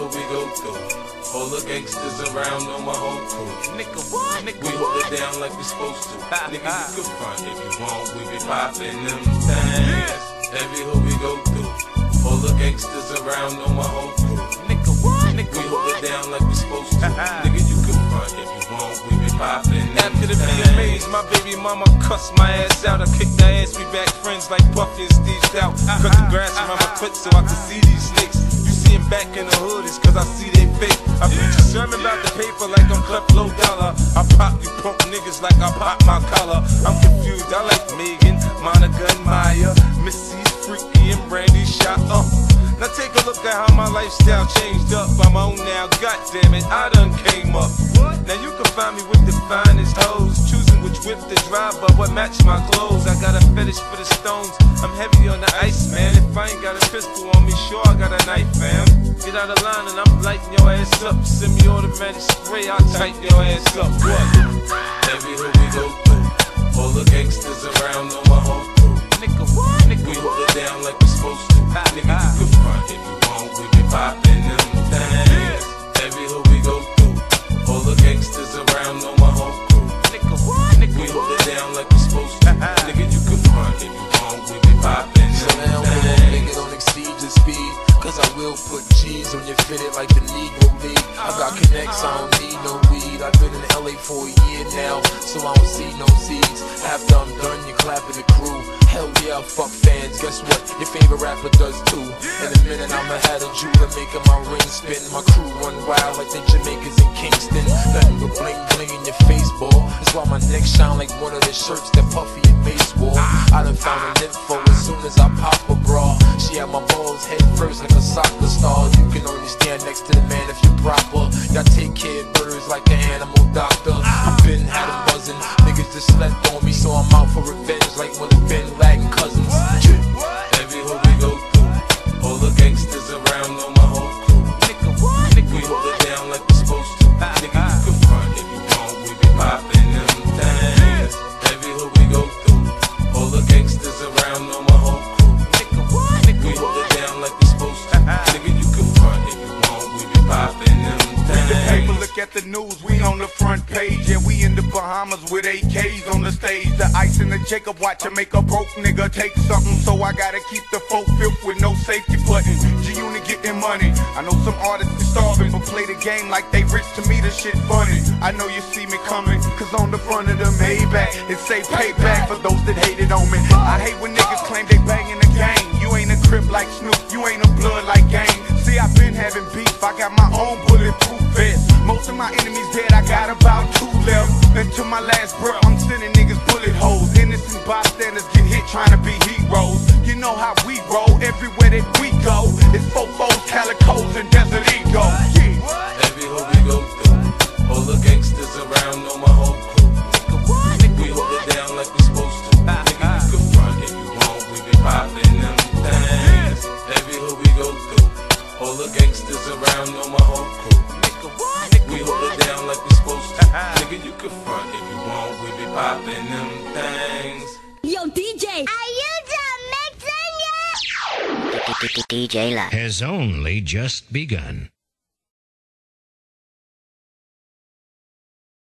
hood we go through. All the gangsters around on my whole crew. Nigga, what? Nigga, We hold it down like we supposed to. Nigga, you can front if you want. We be poppin' them things. Every hood we go through. All the gangsters around on my whole crew. Nigga, what? Nigga, We hold it down like we supposed to. Nigga, you can front if you want. We be poppin' them After the things. VMAs, my baby mama cussed my ass out. I kicked her ass, we back friends like Puffy and Steve Stout. Cut the grass around my foot so I could see these snakes. You see him back in the hood, it's cause I see they fake. I preach a sermon about the paper like I'm Creflo Dollar. I pop you punk niggas like I pop my collar. I'm confused, I like Megan, Monica and Maya, Missy's Freaky and Brandy shot up. Now take a look at how my lifestyle changed up. I'm on now, goddammit, I done came up. Now you can find me with the finest hoes, choosing which whip to drive, but what match my clothes. I got a fetish for the stones, I'm heavy on the ice, man. If I ain't got a pistol on me, sure I got a knife, fam. Get out of line and I'm lighting your ass up. Semi-automatic spray, I'll tighten your ass up. What? Every hood we go through. All the gangsters around on my whole crew. Nigga, what? Nigga, We hold it down like we supposed to. Nigga, you can front if you want. We be poppin' them things. Every hood we go through. All the gangsters around on my whole crew. Nigga, what? Nigga, We hold it down like we supposed to. Nigga, you can front if you want. We be poppin' So them now, little things. nigga, don't exceed your speed, cause I will put G's on your fitted like the Negro League. I got connects, I don't need no weed. I've been in LA for a year now, so I don't see no seeds. After I'm done, you clapping the crew. Hell yeah, fuck fans, guess what? Your favorite rapper does too. In a minute, I'ma have a jeweler making my ring spin. My crew run wild like the Jamaicans in Kingston. Nothing but bling bling in your face, boy. That's why my neck shine like one of the shirts that Puffy and Mace wore. I done found an info as soon as I pop a bra. She had my balls head first like a soccer star. You can only stand next to the man if you're proper. Y'all take care of birds like an animal doctor. I've been had them buzzing. Niggas just slept on me, so I'm out for revenge like one of Ben Laden cousins. Every hood we go through. All the gangsters around on my whole crew. Nigga, what? Nigga, We hold it down like we supposed to. Nigga, you can front if you want. We be poppin' them things. Every hood we go through. All the gangsters around on my whole crew. Nigga, what? Nigga, We hold it down like we supposed to. Nigga, you can front if you want. We be poppin' them The paper, things. look at the news, we on the front page. Yeah, we in the Bahamas with AKs on the stage. The ice in the Jacob watch make a broke nigga take something. So I gotta keep the folk filled with no safety button. G-Unit getting money. I know some artists be starving, but play the game like they rich. To me, the shit funny. I know you see me coming, cause on the front of the Maybach, it say payback for those that hated on me. I hate when niggas claim they banging the game. You ain't a crip like Snoop, you ain't a blood like Game. See, I've been having beef, I got my own bulletproof vest. Most of my enemies dead, I got about 2 left. Until my last breath, I'm sending niggas bullet holes. Innocent bystanders get hit trying to be heroes. You know how we roll, everywhere that we go. It's fofos, calicos, and Desert Eagle. Yeah. Every hood we go through. All the gangsters around on my whole crew. nigga, what? Nigga, We hold it down like we supposed to. Nigga, you can front if you want. We be poppin' them things. Every hood we go through. All the gangsters around on my whole crew. nigga, what? Nigga, We hold it down like we supposed to. Nigga, you can front if you want. We be poppin' them things. Yo, DJ, are you done mixing yet? DJ Luck has only just begun.